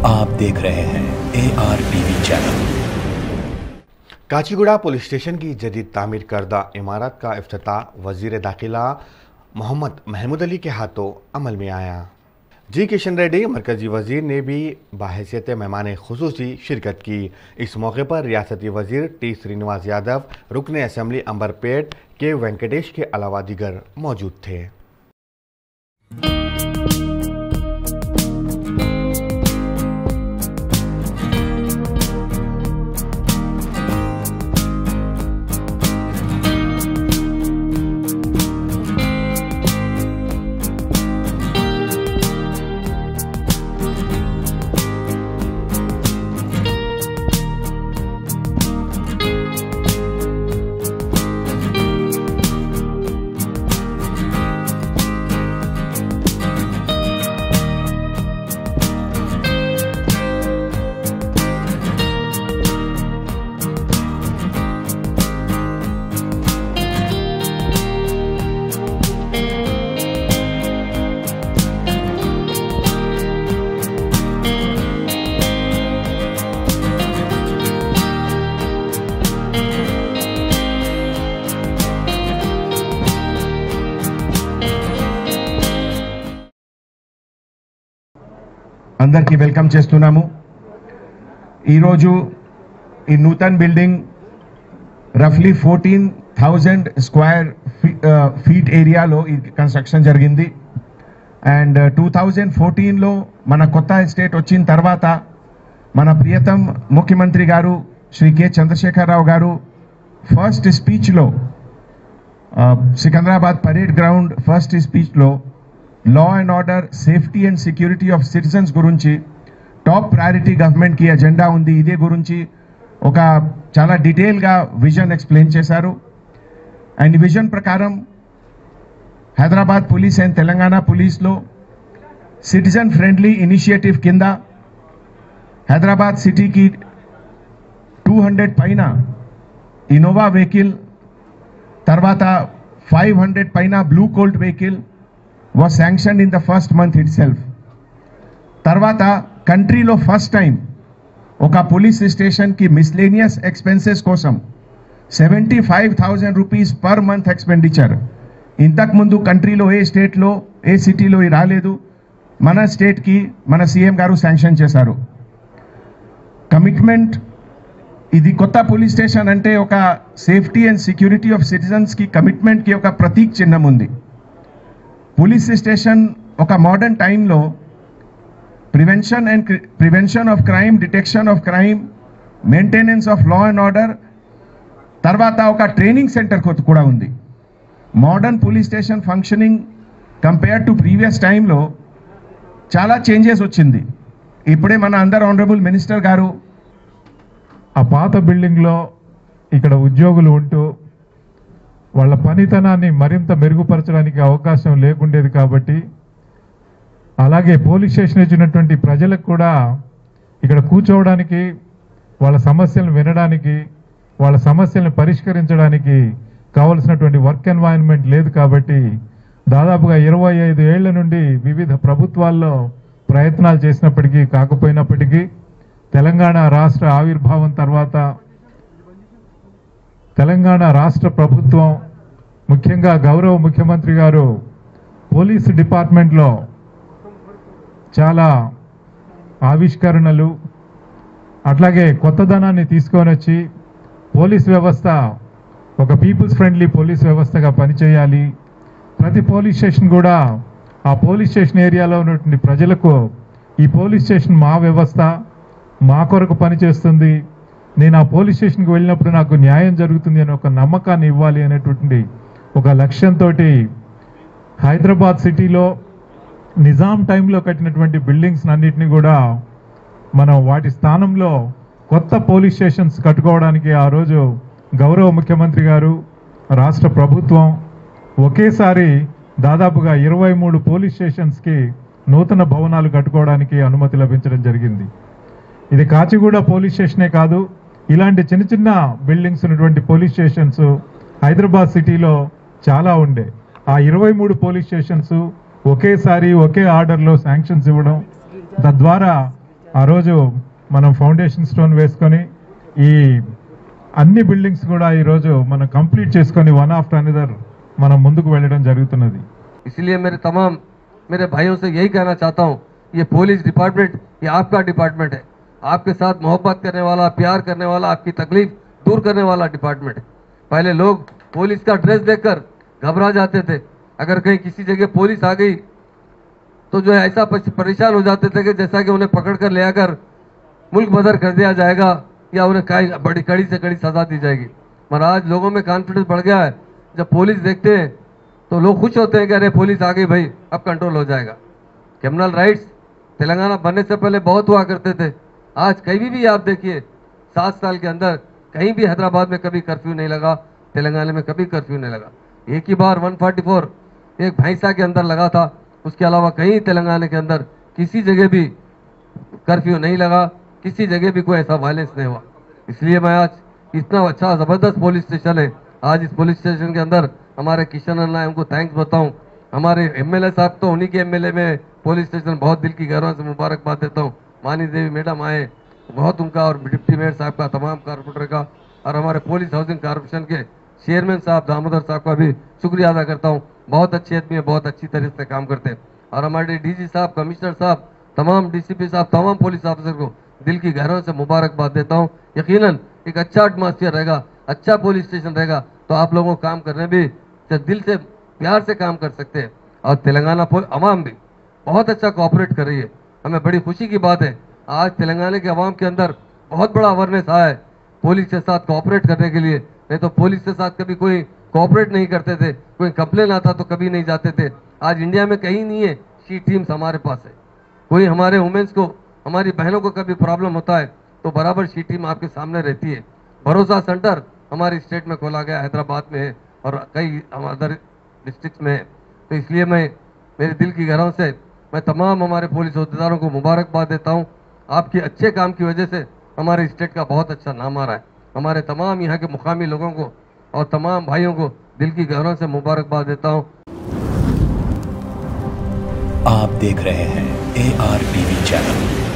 आप देख रहे हैं ARTV channel. Kacheguda police station की जदीद तामीर करदा इमारत का इफ्तिताह वजीर दाखिला मोहम्मद महमूद अली के हाथों अमल में आया। जी किशन रेड्डी मरकजी वजीर ने भी बाहैसियत मेहमान खुसूसी शिरकत की। इस मौके पर रियासती वजीर टी श्रीनिवास यादव, रुकन असम्बली अंबरपेट के वेंकटेश के अलावा दीगर मौजूद थे। అందరికీ వెల్కమ్ చేస్తున్నాము। ఈరోజు ఈ నూతన్ బిల్డింగ్ రఫ్లీ 14,000 స్క్వేర్ ఫీట్ ఏరియాలో ఈ కన్స్ట్రక్షన్ జరిగింది। అండ్ 2014లో మన కొత్త ఎస్టేట్ వచ్చిన తర్వాత మన ప్రియతం ముఖ్యమంత్రి గారు శ్రీ కె చంద్రశేఖరరావు గారు ఫస్ట్ స్పీచ్లో సికింద్రాబాద్ పరేడ్ గ్రౌండ్ ఫస్ట్ స్పీచ్లో law and order, safety and security of citizens గురించి టాప్ ప్రయారిటీ గవర్నమెంట్ కి ఎజెండా ఉంది, ఇదే గురించి ఒక చాలా డీటెయిల్గా విజన్ ఎక్స్ప్లెయిన్ చేశారు। అండ్ విజన్ ప్రకారం హైదరాబాద్ పోలీస్ అండ్ తెలంగాణ పోలీస్లో సిటిజన్ ఫ్రెండ్లీ ఇనిషియేటివ్ కింద హైదరాబాద్ సిటీకి 200 పైన ఇన్నోవా వెహికల్, తర్వాత 500 పైన blue colt vehicle was sanctioned in the first month itself. తర్వాత కంట్రీలో ఫస్ట్ టైం ఒక పోలీస్ స్టేషన్ కి మిస్లేనియస్ ఎక్స్పెన్సెస్ కోసం 75,000 రూపీస్ పర్ మంత్ ఎక్స్పెండిచర్ ఇంతకుముందు కంట్రీలో ఏ స్టేట్లో ఏ సిటీలో రాలేదు, మన స్టేట్కి మన సీఎం గారు శాంక్షన్ చేశారు। కమిట్మెంట్ ఇది కొత్త పోలీస్ స్టేషన్ అంటే ఒక సేఫ్టీ అండ్ సెక్యూరిటీ ఆఫ్ సిటిజన్స్కి కమిట్మెంట్కి ఒక ప్రతీక చిహ్నం ఉంది। పోలీస్ స్టేషన్ ఒక మోడర్న్ టైంలో prevention of crime, detection of crime, maintenance of law and order, తర్వాత ఒక ట్రైనింగ్ సెంటర్ కూడా ఉంది। Modern police station functioning compare to previous టైంలో చాలా చేంజెస్ వచ్చింది। ఇప్పుడే మన అందరు ఆనరబుల్ మినిస్టర్ గారు ఆ పాత బిల్డింగ్లో ఇక్కడ ఉద్యోగులు ఉంటూ వాళ్ళ పనితనాన్ని మరింత మెరుగుపరచడానికి అవకాశం లేకుండేది కాబట్టి, అలాగే పోలీస్ స్టేషన్ ఇచ్చినటువంటి ప్రజలకు కూడా ఇక్కడ కూర్చోవడానికి, వాళ్ళ సమస్యలను వినడానికి, వాళ్ళ సమస్యలను పరిష్కరించడానికి కావలసినటువంటి వర్క్ ఎన్వైరన్మెంట్ లేదు కాబట్టి దాదాపుగా 25 ఏళ్ల నుండి వివిధ ప్రభుత్వాల్లో ప్రయత్నాలు చేసినప్పటికీ కాకపోయినప్పటికీ తెలంగాణ రాష్ట్ర ఆవిర్భావం తర్వాత తెలంగాణ రాష్ట్ర ప్రభుత్వం, ముఖ్యంగా గౌరవ ముఖ్యమంత్రి గారు పోలీసు డిపార్ట్మెంట్లో చాలా ఆవిష్కరణలు, అట్లాగే కొత్తదనాన్ని తీసుకొని వచ్చి పోలీస్ వ్యవస్థ ఒక పీపుల్స్ ఫ్రెండ్లీ పోలీస్ వ్యవస్థగా పనిచేయాలి, ప్రతి పోలీస్ స్టేషన్ కూడా ఆ పోలీస్ స్టేషన్ ఏరియాలో ఉన్నటువంటి ప్రజలకు ఈ పోలీస్ స్టేషన్ మా వ్యవస్థ, మా కొరకు పనిచేస్తుంది, నేను ఆ పోలీస్ స్టేషన్కి వెళ్ళినప్పుడు నాకు న్యాయం జరుగుతుంది అనే ఒక నమ్మకాన్ని ఇవ్వాలి అనేటువంటి ఒక లక్ష్యంతో హైదరాబాద్ సిటీలో నిజాం టైంలో కట్టినటువంటి బిల్డింగ్స్ అన్నిటినీ కూడా మనం వాటి స్థానంలో కొత్త పోలీస్ స్టేషన్స్ కట్టుకోవడానికి ఆ రోజు గౌరవ ముఖ్యమంత్రి గారు, రాష్ట్ర ప్రభుత్వం ఒకేసారి దాదాపుగా 23 పోలీస్ స్టేషన్స్కి నూతన భవనాలు కట్టుకోవడానికి అనుమతి లభించడం జరిగింది। ఇది కాచిగూడ పోలీస్ స్టేషనే కాదు, ఇలాంటి చిన్న చిన్న బిల్డింగ్స్ ఉన్నటువంటి పోలీస్ స్టేషన్స్ హైదరాబాద్ సిటీలో చాలా ఉండే। ఆ 23 పోలీస్ స్టేషన్స్ ఒకేసారి ఒకే ఆర్డర్లో శాంక్షన్స్ ఇవ్వడం, తద్వారా ఆ రోజు మనం ఫౌండేషన్ స్టోన్ వేసుకొని ఈ అన్ని బిల్డింగ్స్ కూడా ఈరోజు మనం కంప్లీట్ చేసుకొని వన్ ఆఫ్టర్ అనదర్ మనం ముందుకు వెళ్ళడం జరుగుతున్నది. इसलिए मेरे भाइयों से यही कहना चाहता हूँ, ये पुलिस डिपार्टमेंट ये आपका डिपार्टमेंट है, आपके साथ मोहब्बत करने वाला, प्यार करने वाला, आपकी तकलीफ दूर करने वाला डिपार्टमेंट है। पहले लोग पुलिस का ड्रेस देखकर घबरा जाते थे, अगर कहीं किसी जगह पुलिस आ गई तो जो है ऐसा परेशान हो जाते थे कि जैसा कि उन्हें पकड़ कर ले आकर मुल्क बदर कर दिया जाएगा या उन्हें बड़ी कड़ी से कड़ी सजा दी जाएगी। मगर आज लोगों में कॉन्फिडेंस बढ़ गया है, जब पुलिस देखते हैं तो लोग खुश होते हैं कि अरे पुलिस आ गई भाई, अब कंट्रोल हो जाएगा। क्रिमिनल राइट्स तेलंगाना बनने से पहले बहुत हुआ करते थे, आज कहीं भी आप देखिए 7 साल के अंदर कहीं भी हैदराबाद में कभी कर्फ्यू नहीं लगा, तेलंगाना में कभी कर्फ्यू नहीं लगा। एक ही बार 144 एक भैंसा के अंदर लगा था, उसके अलावा कहीं तेलंगाना के अंदर किसी जगह भी कर्फ्यू नहीं लगा, किसी जगह भी कोई ऐसा वायलेंस नहीं हुआ। इसलिए मैं आज इतना अच्छा ज़बरदस्त पुलिस स्टेशन है, आज इस पुलिस स्टेशन के अंदर हमारे किशन अन्ना है, उनको थैंक्स बताऊं। हमारे एमएलए साहब तो उन्हीं के एमएलए में पुलिस स्टेशन बहुत दिल की गहराई से मुबारकबाद देता हूँ। मानी देवी मैडम आए, बहुत उनका और डिप्टी मेयर साहब का, तमाम कारपोरेटर का, और हमारे पुलिस हाउसिंग कॉर्पोरेशन के चेयरमैन साहब दामोदर साहब का भी शुक्रिया अदा करता हूँ। बहुत अच्छे आदमी है, बहुत अच्छी तरह से काम करते हैं। और हमारे डीजी साहब, कमिश्नर साहब, तमाम डीसीपी साहब, तमाम पुलिस ऑफिसर को दिल की गहराई से मुबारकबाद देता हूँ। यकीनन एक अच्छा एटमॉस्फेयर रहेगा, अच्छा पुलिस स्टेशन रहेगा तो आप लोगों को काम करने भी दिल से प्यार से काम कर सकते हैं। और तेलंगाना अवाम भी बहुत अच्छा कोऑपरेट कर रही है, हमें बड़ी खुशी की बात है। आज तेलंगाना के अवाम के अंदर बहुत बड़ा अवेयरनेस आया है पुलिस के साथ कोऑपरेट करने के लिए। नहीं तो पुलिस के साथ कभी कोई कोऑपरेट नहीं करते थे, कोई कंप्लेन आता तो कभी नहीं जाते थे। आज इंडिया में कहीं नहीं है, शी टीम्स हमारे पास है। कोई हमारे वुमेन्स को, हमारी बहनों को कभी प्रॉब्लम होता है तो बराबर शी टीम आपके सामने रहती है। भरोसा सेंटर हमारी स्टेट में खोला गया, हैदराबाद में है और कई अदर डिस्ट्रिक्ट में है। तो इसलिए मैं मेरे दिल की गहराई से मैं तमाम हमारे पुलिस अहदेदारों को मुबारकबाद देता हूँ। आपके अच्छे काम की वजह से हमारे स्टेट का बहुत अच्छा नाम आ रहा है। हमारे तमाम यहाँ के मुकामी लोगों को और तमाम भाइयों को दिल की गहराई से मुबारकबाद देता हूँ। आप देख रहे हैं ARTV चैनल।